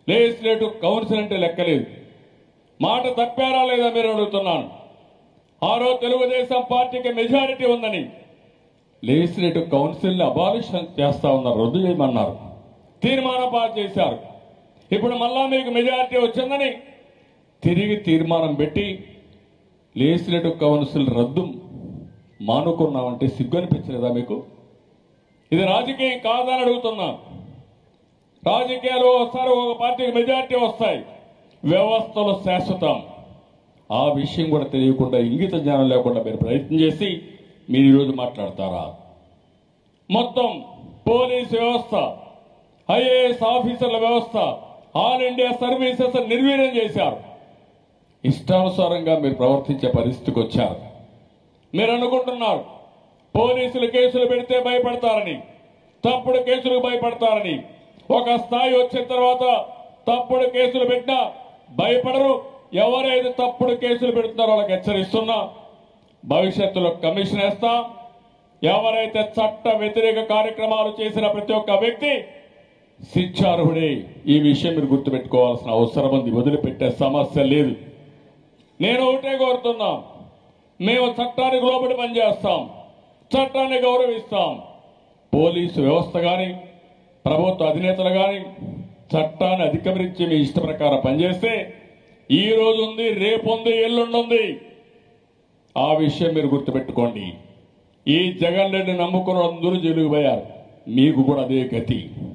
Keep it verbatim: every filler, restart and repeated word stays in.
Legislative council అంటే లెక్కలేదు. మాట తప్పారా లేదా మీరు అడుగుతున్నాను. ఆ రోజు తెలుగుదేశం పార్టీకి మెజారిటీ ఉందని లెజిస్లేటివ్ కౌన్సిల్ని అబాలిషన్ చేస్తా ఉన్నారు, రద్దు చేయమన్నారు, తీర్మానం పాస్ చేశారు. ఇప్పుడు మళ్ళా మీకు మెజారిటీ వచ్చిందని తిరిగి తీర్మానం పెట్టి లెజిస్లేటివ్ కౌన్సిల్ రద్దు మానుకున్నామంటే సిగ్గు అనిపించలేదా మీకు? ఇది రాజకీయం కాదని అడుగుతున్నాం. రాజకీయాలు ఒకసారి ఒక పార్టీకి మెజారిటీ వస్తాయి, వ్యవస్థలు శాశ్వతం. ఆ విషయం కూడా తెలియకుండా, ఇంగిత జ్ఞానం లేకుండా మీరు ప్రయత్నం చేసి మీరు ఈరోజు మాట్లాడతారా? మొత్తం పోలీసు వ్యవస్థ, ఐఏఎస్ ఆఫీసర్ల వ్యవస్థ, ఆల్ ఇండియా సర్వీసెస్ నిర్వీర్యం చేశారు. ఇష్టానుసారంగా మీరు ప్రవర్తించే పరిస్థితికి వచ్చారు. మీరు అనుకుంటున్నారు పోలీసులు కేసులు పెడితే భయపడతారని, తప్పుడు కేసులకు భయపడతారని. ఒక స్థాయి వచ్చిన తర్వాత తప్పుడు కేసులు పెట్టినా భయపడరు. ఎవరైతే తప్పుడు కేసులు పెడుతున్నారో వాళ్ళకి హెచ్చరిస్తున్నా, భవిష్యత్తులో కమిషన్ వేస్తాం. ఎవరైతే చట్ట వ్యతిరేక కార్యక్రమాలు చేసిన ప్రతి ఒక్క వ్యక్తి శిక్షార్హుడే. ఈ విషయం మీరు గుర్తుపెట్టుకోవాల్సిన అవసరం ఉంది. వదిలిపెట్టే సమస్య లేదు. నేను ఒకటే కోరుతున్నా, మేము చట్టానికి లోబడి పనిచేస్తాం, చట్టాన్ని గౌరవిస్తాం. పోలీసు వ్యవస్థ కానీ ప్రభుత్వ అధినేతలు కానీ చట్టాన్ని అధిగమించి మీ ఇష్ట ప్రకారం పనిచేస్తే ఈ రోజు ఉంది, రేపు ఉంది, ఎల్లుండుంది. ఆ విషయం మీరు గుర్తుపెట్టుకోండి. ఈ జగన్ రెడ్డి నమ్ముకున్న అందరూ జైలుకు పోయారు, మీకు కూడా అదే గతి.